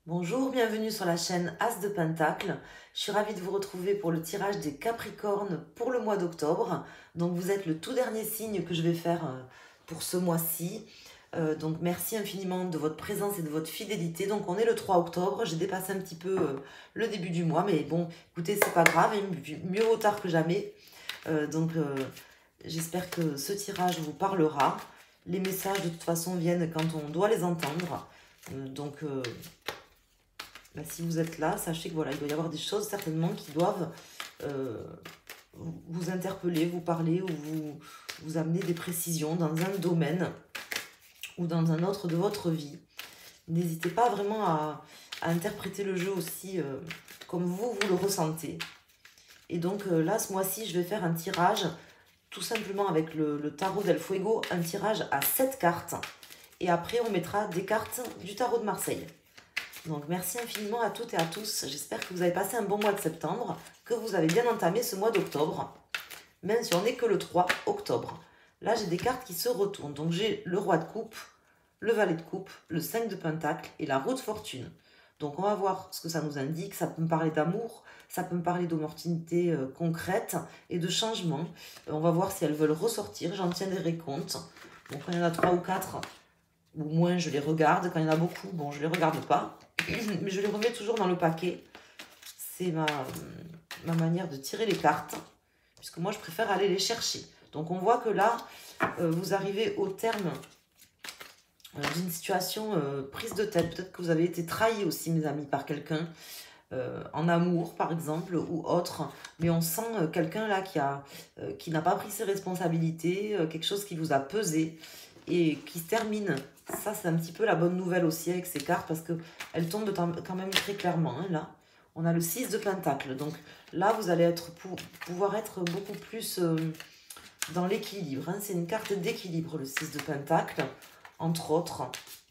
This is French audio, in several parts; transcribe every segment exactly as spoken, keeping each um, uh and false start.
Bonjour, bienvenue sur la chaîne As de Pentacle. Je suis ravie de vous retrouver pour le tirage des Capricornes pour le mois d'octobre. Donc vous êtes le tout dernier signe que je vais faire euh, pour ce mois-ci. Euh, donc merci infiniment de votre présence et de votre fidélité. Donc on est le trois octobre, j'ai dépassé un petit peu euh, le début du mois, mais bon, écoutez, c'est pas grave, hein, mieux vaut tard que jamais. Euh, donc euh, j'espère que ce tirage vous parlera. Les messages de toute façon viennent quand on doit les entendre. Euh, donc... Euh, Bah, si vous êtes là, sachez que voilà, il doit y avoir des choses certainement qui doivent euh, vous interpeller, vous parler ou vous, vous amener des précisions dans un domaine ou dans un autre de votre vie. N'hésitez pas vraiment à, à interpréter le jeu aussi euh, comme vous, vous le ressentez. Et donc euh, là, ce mois-ci, je vais faire un tirage tout simplement avec le, le tarot del Fuego, un tirage à sept cartes. Et après, on mettra des cartes du tarot de Marseille. Donc, merci infiniment à toutes et à tous. J'espère que vous avez passé un bon mois de septembre, que vous avez bien entamé ce mois d'octobre, même si on n'est que le trois octobre. Là, j'ai des cartes qui se retournent. Donc, j'ai le roi de coupe, le valet de coupe, le cinq de pentacle et la roue de fortune. Donc, on va voir ce que ça nous indique. Ça peut me parler d'amour, ça peut me parler d'opportunités euh, concrètes et de changements. Euh, on va voir si elles veulent ressortir. J'en tiendrai compte. Donc, quand il y en a trois ou quatre, ou moins, je les regarde. Quand il y en a beaucoup, bon, je ne les regarde pas. Mais je les remets toujours dans le paquet. C'est ma, ma manière de tirer les cartes, puisque moi, je préfère aller les chercher. Donc, on voit que là, euh, vous arrivez au terme euh, d'une situation euh, prise de tête. Peut-être que vous avez été trahi aussi, mes amis, par quelqu'un, euh, en amour, par exemple, ou autre. Mais on sent euh, quelqu'un là qui a, euh, qui n'a pas pris ses responsabilités, euh, quelque chose qui vous a pesé et qui se termine. Ça, c'est un petit peu la bonne nouvelle aussi avec ces cartes parce qu'elles tombent quand même très clairement. Hein, là, on a le six de pentacle. Donc là, vous allez être pour, pouvoir être beaucoup plus euh, dans l'équilibre. Hein. C'est une carte d'équilibre, le six de pentacle, entre autres.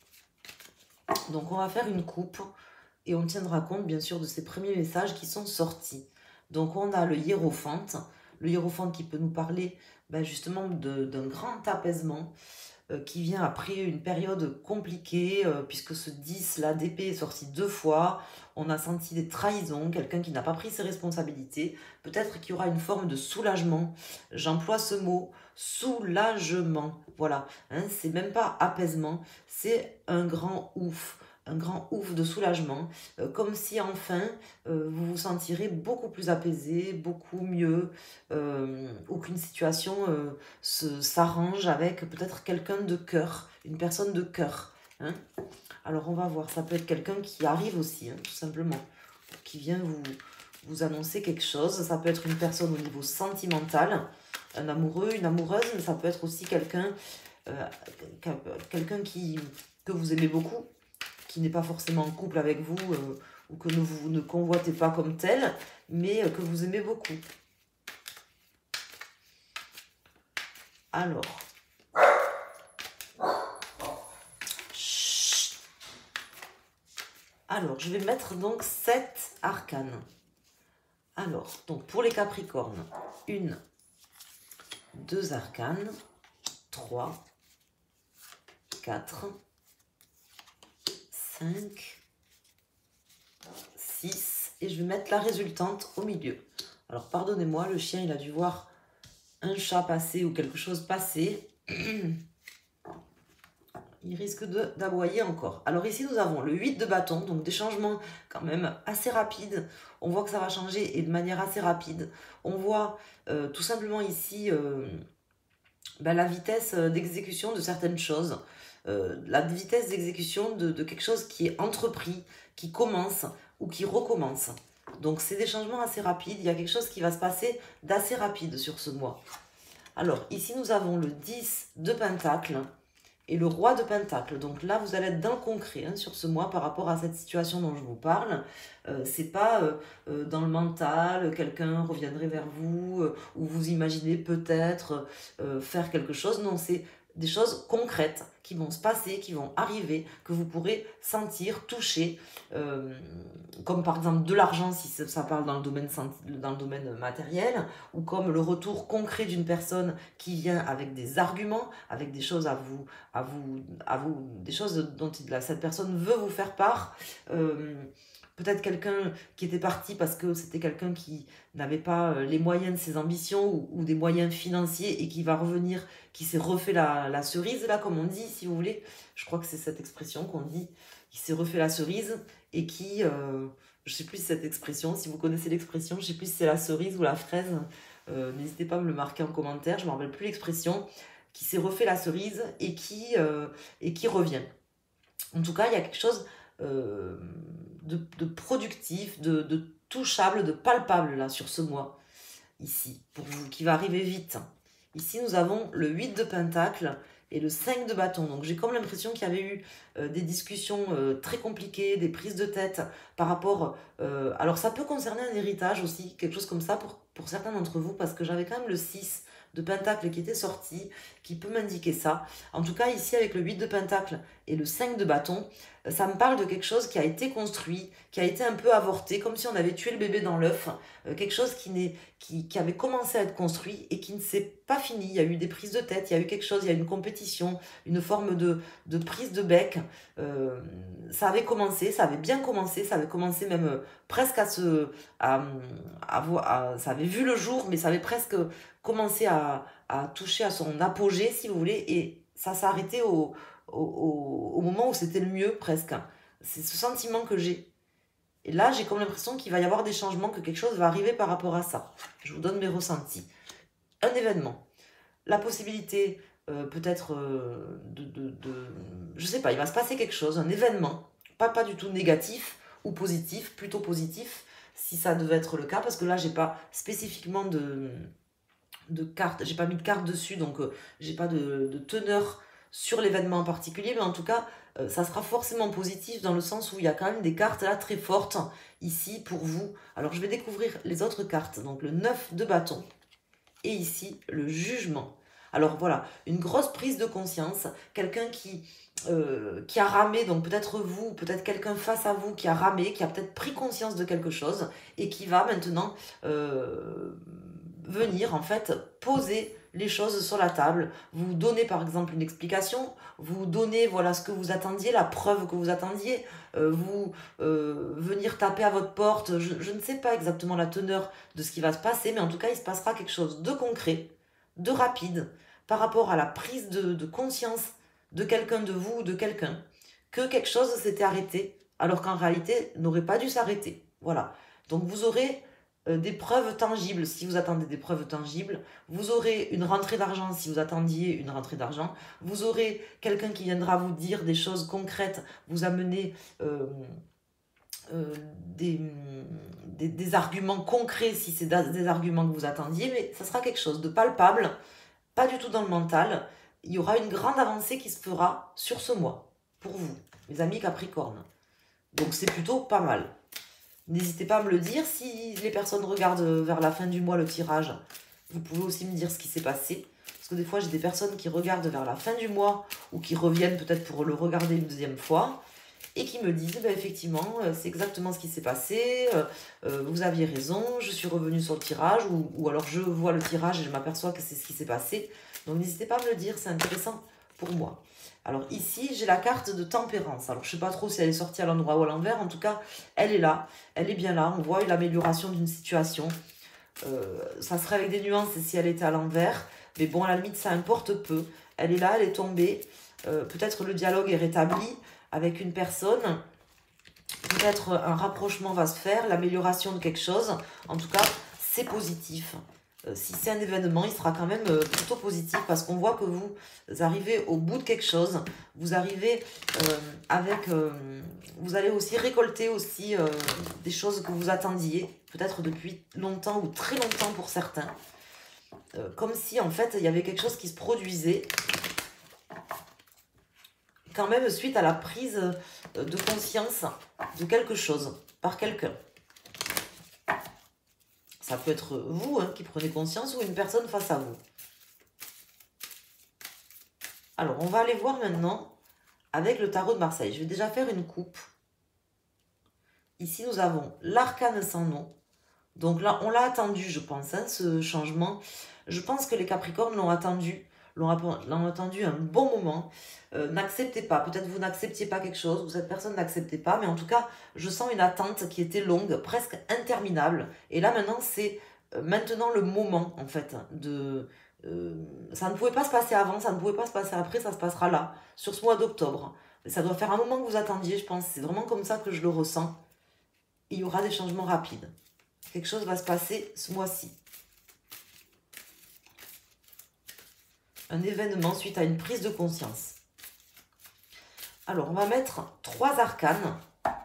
Donc, on va faire une coupe et on tiendra compte, bien sûr, de ces premiers messages qui sont sortis. Donc, on a le hiérophante. Le hiérophante qui peut nous parler ben, justement d'un grand apaisement qui vient après une période compliquée, euh, puisque ce dix, là, d'épée est sorti deux fois. On a senti des trahisons, quelqu'un qui n'a pas pris ses responsabilités. Peut-être qu'il y aura une forme de soulagement. J'emploie ce mot, soulagement. Voilà, hein, c'est même pas apaisement, c'est un grand ouf. Un grand ouf de soulagement, euh, comme si enfin euh, vous vous sentirez beaucoup plus apaisé, beaucoup mieux, euh, ou qu'une situation euh, s'arrange avec peut-être quelqu'un de cœur, une personne de cœur. Hein. Alors on va voir, ça peut être quelqu'un qui arrive aussi, hein, tout simplement, qui vient vous, vous annoncer quelque chose. Ça peut être une personne au niveau sentimental, un amoureux, une amoureuse, mais ça peut être aussi quelqu'un euh, quelqu'un qui que vous aimez beaucoup, qui n'est pas forcément en couple avec vous, euh, ou que vous ne convoitez pas comme tel, mais euh, que vous aimez beaucoup. Alors, Chut. Alors, je vais mettre donc sept arcanes. Alors, donc pour les Capricornes, une, deux arcanes, trois, quatre, cinq, six, et je vais mettre la résultante au milieu. Alors, pardonnez-moi, le chien, il a dû voir un chat passer ou quelque chose passer. Il risque d'aboyer encore. Alors ici, nous avons le huit de bâton, donc des changements quand même assez rapides. On voit que ça va changer et de manière assez rapide. On voit euh, tout simplement ici euh, ben, la vitesse d'exécution de certaines choses. Euh, la vitesse d'exécution de, de quelque chose qui est entrepris, qui commence ou qui recommence. Donc c'est des changements assez rapides. Il y a quelque chose qui va se passer d'assez rapide sur ce mois. Alors ici, nous avons le dix de pentacle et le roi de pentacle. Donc là, vous allez être dans le concret hein, sur ce mois par rapport à cette situation dont je vous parle. Euh, c'est pas euh, euh, dans le mental, quelqu'un reviendrait vers vous, euh, ou vous imaginez peut-être euh, faire quelque chose. Non, c'est des choses concrètes qui vont se passer, qui vont arriver, que vous pourrez sentir, toucher, euh, comme par exemple de l'argent si ça parle dans le domaine, dans le domaine matériel, ou comme le retour concret d'une personne qui vient avec des arguments, avec des choses à vous, à vous, à vous des choses dont cette personne veut vous faire part. Euh, Peut-être quelqu'un qui était parti parce que c'était quelqu'un qui n'avait pas les moyens de ses ambitions ou, ou des moyens financiers et qui va revenir, qui s'est refait la, la cerise, là, comme on dit, si vous voulez. Je crois que c'est cette expression qu'on dit, qui s'est refait la cerise et qui, euh, je ne sais plus cette expression, si vous connaissez l'expression, je ne sais plus si c'est la cerise ou la fraise, euh, n'hésitez pas à me le marquer en commentaire, je ne me rappelle plus l'expression, qui s'est refait la cerise et qui, euh, et qui revient. En tout cas, il y a quelque chose... Euh, de, de productif, de, de touchable, de palpable là sur ce mois, ici, pour vous, qui va arriver vite. Ici, nous avons le huit de Pentacle et le cinq de bâton. Donc, j'ai comme l'impression qu'il y avait eu euh, des discussions euh, très compliquées, des prises de tête par rapport... Euh, alors, ça peut concerner un héritage aussi, quelque chose comme ça pour, pour certains d'entre vous, parce que j'avais quand même le six de Pentacle qui était sorti, qui peut m'indiquer ça. En tout cas, ici, avec le huit de Pentacle et le cinq de bâton, ça me parle de quelque chose qui a été construit, qui a été un peu avorté, comme si on avait tué le bébé dans l'œuf, euh, quelque chose qui, n'est, qui, qui avait commencé à être construit et qui ne s'est pas fini. Il y a eu des prises de tête, il y a eu quelque chose, il y a eu une compétition, une forme de, de prise de bec. Euh, ça avait commencé, ça avait bien commencé, ça avait commencé même euh, presque à se... À, à, à, à, ça avait vu le jour, mais ça avait presque commencé à, à toucher à son apogée, si vous voulez, et ça s'est arrêté au... Au, au, au moment où c'était le mieux presque. C'est ce sentiment que j'ai. Et là, j'ai comme l'impression qu'il va y avoir des changements, que quelque chose va arriver par rapport à ça. Je vous donne mes ressentis. Un événement. La possibilité, euh, peut-être, euh, de, de, de... Je sais pas, il va se passer quelque chose, un événement. Pas, pas du tout négatif ou positif, plutôt positif, si ça devait être le cas, parce que là, j'ai pas spécifiquement de, de carte, j'ai pas mis de carte dessus, donc euh, j'ai pas de, de teneur sur l'événement en particulier, mais en tout cas, euh, ça sera forcément positif dans le sens où il y a quand même des cartes là très fortes ici pour vous. Alors, je vais découvrir les autres cartes. Donc, le neuf de bâton et ici, le jugement. Alors, voilà, une grosse prise de conscience. Quelqu'un qui, euh, qui a ramé, donc peut-être vous, peut-être quelqu'un face à vous qui a ramé, qui a peut-être pris conscience de quelque chose et qui va maintenant euh, venir, en fait, poser les choses sur la table, vous donnez par exemple une explication, vous donnez voilà ce que vous attendiez, la preuve que vous attendiez, euh, vous euh, venir taper à votre porte, je, je ne sais pas exactement la teneur de ce qui va se passer, mais en tout cas il se passera quelque chose de concret, de rapide, par rapport à la prise de, de conscience de quelqu'un de vous ou de quelqu'un, que quelque chose s'était arrêté, alors qu'en réalité n'aurait pas dû s'arrêter. Voilà. Donc vous aurez des preuves tangibles si vous attendez des preuves tangibles, vous aurez une rentrée d'argent si vous attendiez une rentrée d'argent, vous aurez quelqu'un qui viendra vous dire des choses concrètes, vous amener euh, euh, des, des, des arguments concrets si c'est des arguments que vous attendiez, mais ça sera quelque chose de palpable, pas du tout dans le mental. Il y aura une grande avancée qui se fera sur ce mois, pour vous, mes amis Capricorne. Donc c'est plutôt pas mal. N'hésitez pas à me le dire. Si les personnes regardent vers la fin du mois le tirage, vous pouvez aussi me dire ce qui s'est passé. Parce que des fois, j'ai des personnes qui regardent vers la fin du mois ou qui reviennent peut-être pour le regarder une deuxième fois et qui me disent, ben, effectivement, c'est exactement ce qui s'est passé, euh, vous aviez raison, je suis revenue sur le tirage ou, ou alors je vois le tirage et je m'aperçois que c'est ce qui s'est passé. Donc, n'hésitez pas à me le dire, c'est intéressant pour moi. Alors ici, j'ai la carte de tempérance. Alors je ne sais pas trop si elle est sortie à l'endroit ou à l'envers. En tout cas, elle est là. Elle est bien là. On voit l'amélioration d'une situation. Euh, ça serait avec des nuances si elle était à l'envers. Mais bon, à la limite, ça importe peu. Elle est là, elle est tombée. Euh, peut-être le dialogue est rétabli avec une personne. Peut-être un rapprochement va se faire. L'amélioration de quelque chose. En tout cas, c'est positif. Si c'est un événement, il sera quand même plutôt positif parce qu'on voit que vous arrivez au bout de quelque chose. Vous arrivez euh, avec... Euh, vous allez aussi récolter aussi euh, des choses que vous attendiez, peut-être depuis longtemps ou très longtemps pour certains. Euh, comme si en fait il y avait quelque chose qui se produisait quand même suite à la prise de conscience de quelque chose par quelqu'un. Ça peut être vous hein, qui prenez conscience ou une personne face à vous. Alors, on va aller voir maintenant avec le tarot de Marseille. Je vais déjà faire une coupe. Ici, nous avons l'arcane sans nom. Donc là, on l'a attendu, je pense, hein, ce changement. Je pense que les Capricornes l'ont attendu, l'ont attendu un bon moment. Euh, n'acceptez pas, peut-être vous n'acceptiez pas quelque chose, ou cette personne n'acceptait pas, mais en tout cas, je sens une attente qui était longue, presque interminable. Et là, maintenant, c'est euh, maintenant le moment, en fait, de... euh, ça ne pouvait pas se passer avant, ça ne pouvait pas se passer après, ça se passera là, sur ce mois d'octobre. Ça doit faire un moment que vous attendiez, je pense. C'est vraiment comme ça que je le ressens. Il y aura des changements rapides. Quelque chose va se passer ce mois-ci. Un événement suite à une prise de conscience. Alors, on va mettre trois arcanes.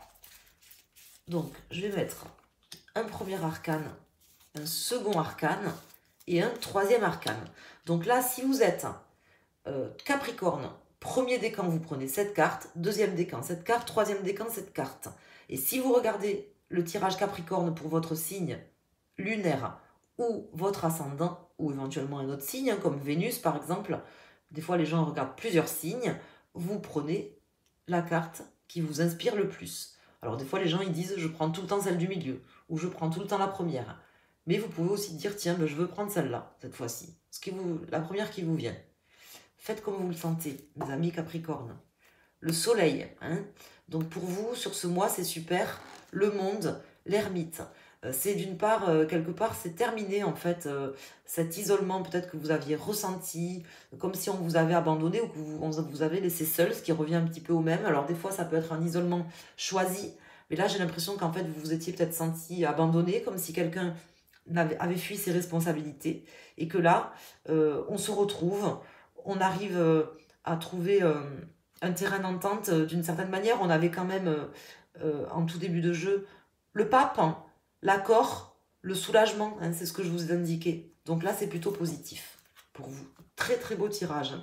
Donc, je vais mettre un premier arcane, un second arcane et un troisième arcane. Donc là, si vous êtes euh, Capricorne, premier décan, vous prenez cette carte, deuxième décan, cette carte, troisième décan, cette carte. Et si vous regardez le tirage Capricorne pour votre signe lunaire ou votre ascendant, ou éventuellement un autre signe, hein, comme Vénus par exemple, des fois les gens regardent plusieurs signes, vous prenez la carte qui vous inspire le plus. Alors des fois les gens ils disent je prends tout le temps celle du milieu, ou je prends tout le temps la première. Mais vous pouvez aussi dire tiens ben, je veux prendre celle-là, cette fois-ci, ce qui vous, la première qui vous vient. Faites comme vous le sentez, mes amis Capricorne. Le soleil, hein. Donc pour vous, sur ce mois, c'est super. Le monde, l'ermite. Euh, c'est d'une part, euh, quelque part, c'est terminé en fait, euh, cet isolement peut-être que vous aviez ressenti, comme si on vous avait abandonné ou que vous, on vous avait laissé seul, ce qui revient un petit peu au même. Alors des fois, ça peut être un isolement choisi, mais là, j'ai l'impression qu'en fait, vous vous étiez peut-être senti abandonné, comme si quelqu'un avait, avait fui ses responsabilités, et que là, euh, on se retrouve, on arrive euh, à trouver... Euh, un terrain d'entente euh, d'une certaine manière. On avait quand même, euh, euh, en tout début de jeu, le pape, hein, l'accord, le soulagement, hein, c'est ce que je vous ai indiqué. Donc là, c'est plutôt positif pour vous. Très très beau tirage.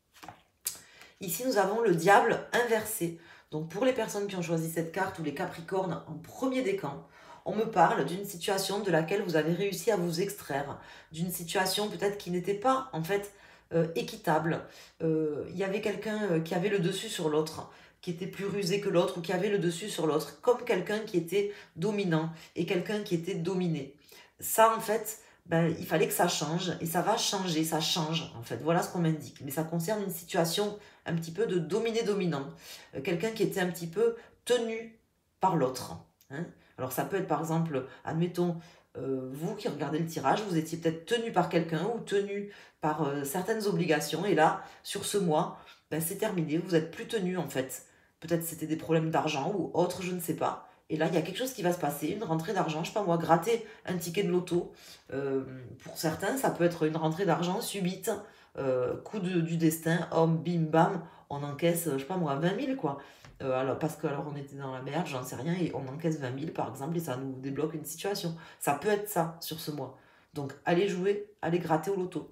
Ici, nous avons le diable inversé. Donc pour les personnes qui ont choisi cette carte ou les Capricornes en premier décan, on me parle d'une situation de laquelle vous avez réussi à vous extraire, d'une situation peut-être qui n'était pas en fait euh, équitable. Euh, Il y avait quelqu'un euh, qui avait le dessus sur l'autre, qui était plus rusé que l'autre ou qui avait le dessus sur l'autre, comme quelqu'un qui était dominant et quelqu'un qui était dominé. Ça en fait, ben, il fallait que ça change et ça va changer, ça change en fait. Voilà ce qu'on m'indique. Mais ça concerne une situation un petit peu de dominé-dominant. Euh, quelqu'un qui était un petit peu tenu par l'autre. Hein. Alors ça peut être par exemple, admettons, euh, vous qui regardez le tirage, vous étiez peut-être tenu par quelqu'un ou tenu par euh, certaines obligations. Et là, sur ce mois, ben, c'est terminé, vous n'êtes plus tenu en fait. Peut-être c'était des problèmes d'argent ou autre, je ne sais pas. Et là, il y a quelque chose qui va se passer, une rentrée d'argent, je sais pas moi, gratter un ticket de loto. Euh, pour certains, ça peut être une rentrée d'argent subite, euh, coup de, du destin, homme, bim, bam, on encaisse, je sais pas moi, vingt mille quoi. Euh, alors, parce que alors on était dans la merde, j'en sais rien, et on encaisse vingt mille par exemple, et ça nous débloque une situation. Ça peut être ça sur ce mois. Donc, allez jouer, allez gratter au loto.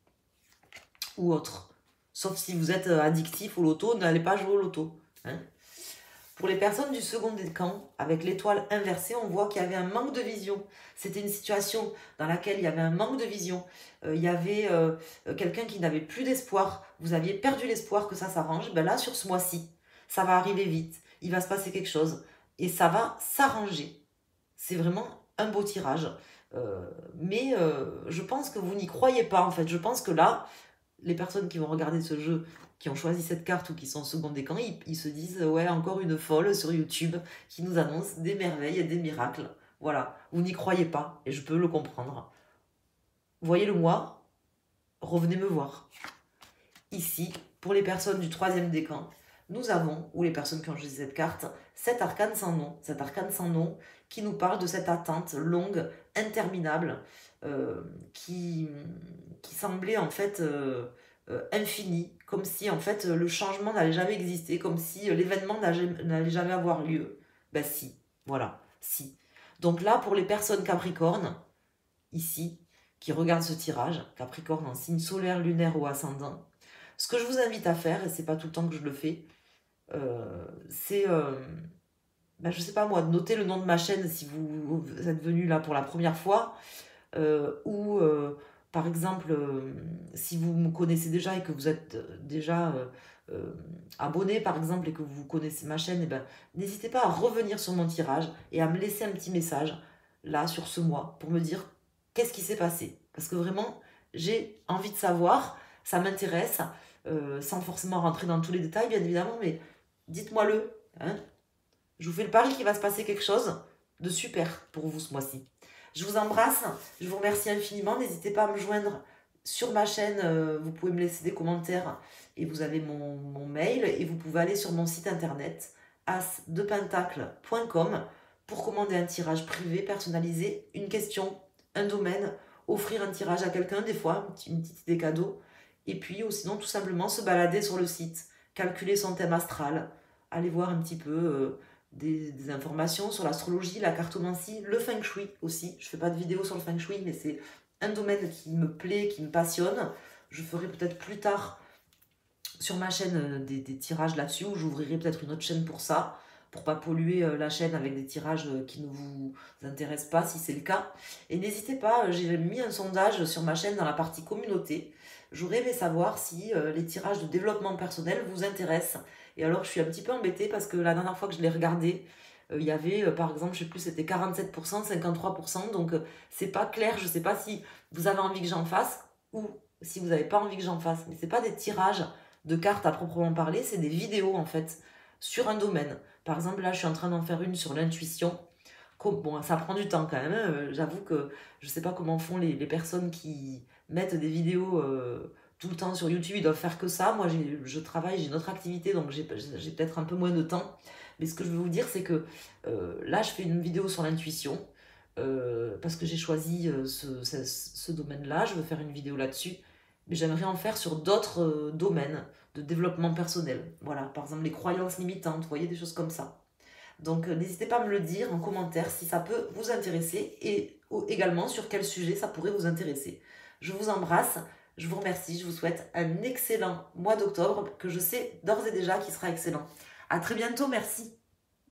Ou autre. Sauf si vous êtes addictif au loto, n'allez pas jouer au loto. Hein. Pour les personnes du second décan, avec l'étoile inversée, on voit qu'il y avait un manque de vision. C'était une situation dans laquelle il y avait un manque de vision. Euh, il y avait euh, quelqu'un qui n'avait plus d'espoir. Vous aviez perdu l'espoir que ça s'arrange. Ben là, sur ce mois-ci, ça va arriver vite. Il va se passer quelque chose. Et ça va s'arranger. C'est vraiment un beau tirage. Euh, mais euh, je pense que vous n'y croyez pas, en fait. Je pense que là, les personnes qui vont regarder ce jeu, qui ont choisi cette carte ou qui sont en second décan, ils, ils se disent, ouais, encore une folle sur YouTube qui nous annonce des merveilles et des miracles. Voilà, vous n'y croyez pas, et je peux le comprendre. Voyez-le moi, revenez me voir. Ici, pour les personnes du troisième décan, nous avons, ou les personnes qui ont choisi cette carte, cet arcane sans nom. Cet arcane sans nom qui nous parle de cette attente longue, interminable, euh, qui, qui semblait en fait euh, euh, infinie, comme si en fait le changement n'allait jamais exister, comme si l'événement n'allait jamais avoir lieu. Ben si, voilà, si. Donc là, pour les personnes Capricorne, ici, qui regardent ce tirage, Capricorne en signe solaire, lunaire ou ascendant, ce que je vous invite à faire, et c'est pas tout le temps que je le fais, euh, c'est, euh, ben, je sais pas moi, de noter le nom de ma chaîne si vous, vous êtes venu là pour la première fois, euh, ou euh, par exemple, euh, si vous me connaissez déjà et que vous êtes déjà euh, euh, abonné, par exemple, et que vous connaissez ma chaîne, eh ben, n'hésitez pas à revenir sur mon tirage et à me laisser un petit message, là, sur ce mois, pour me dire qu'est-ce qui s'est passé. Parce que vraiment, j'ai envie de savoir, ça m'intéresse, euh, sans forcément rentrer dans tous les détails, bien évidemment, mais dites-moi-le, hein. Je vous fais le pari qu'il va se passer quelque chose de super pour vous ce mois-ci. Je vous embrasse, je vous remercie infiniment. N'hésitez pas à me joindre sur ma chaîne. euh, vous pouvez me laisser des commentaires et vous avez mon, mon mail. Et vous pouvez aller sur mon site internet as de pentacle point com pour commander un tirage privé personnalisé, une question, un domaine, offrir un tirage à quelqu'un des fois, une petite idée cadeau. Et puis ou sinon tout simplement se balader sur le site, calculer son thème astral, aller voir un petit peu... euh, des, des informations sur l'astrologie, la cartomancie, le feng shui aussi. Je fais pas de vidéo sur le feng shui, mais c'est un domaine qui me plaît, qui me passionne. Je ferai peut-être plus tard sur ma chaîne euh, des, des tirages là-dessus, ou j'ouvrirai peut-être une autre chaîne pour ça, pour pas polluer euh, la chaîne avec des tirages euh, qui ne vous intéressent pas, si c'est le cas. Et n'hésitez pas, euh, j'ai mis un sondage sur ma chaîne dans la partie communauté. J'aurais aimé savoir si euh, les tirages de développement personnel vous intéressent. Et alors, je suis un petit peu embêtée parce que la dernière fois que je l'ai regardé, euh, il y avait, euh, par exemple, je sais plus, c'était quarante-sept pour cent, cinquante-trois pour cent. Donc, euh, c'est pas clair. Je sais pas si vous avez envie que j'en fasse ou si vous n'avez pas envie que j'en fasse. Mais c'est pas des tirages de cartes à proprement parler, c'est des vidéos, en fait, sur un domaine. Par exemple, là, je suis en train d'en faire une sur l'intuition. Bon, ça prend du temps quand même, hein. Euh, J'avoue que je sais pas comment font les, les personnes qui mettent des vidéos euh, tout le temps sur YouTube. Ils doivent faire que ça. Moi, j'ai- je travaille, j'ai une autre activité, donc j'ai j'ai peut-être un peu moins de temps. Mais ce que je veux vous dire, c'est que euh, là, je fais une vidéo sur l'intuition euh, parce que j'ai choisi euh, ce, ce- ce domaine-là. Je veux faire une vidéo là-dessus. Mais j'aimerais en faire sur d'autres euh, domaines de développement personnel. Voilà, par exemple, les croyances limitantes, vous voyez, des choses comme ça. Donc euh, n'hésitez pas à me le dire en commentaire si ça peut vous intéresser et ou également sur quel sujet ça pourrait vous intéresser. Je vous embrasse, je vous remercie, je vous souhaite un excellent mois d'octobre que je sais d'ores et déjà qui sera excellent. À très bientôt, merci.